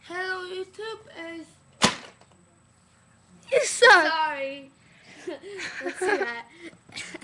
Hello YouTube is You suck. sorry. Let's see that.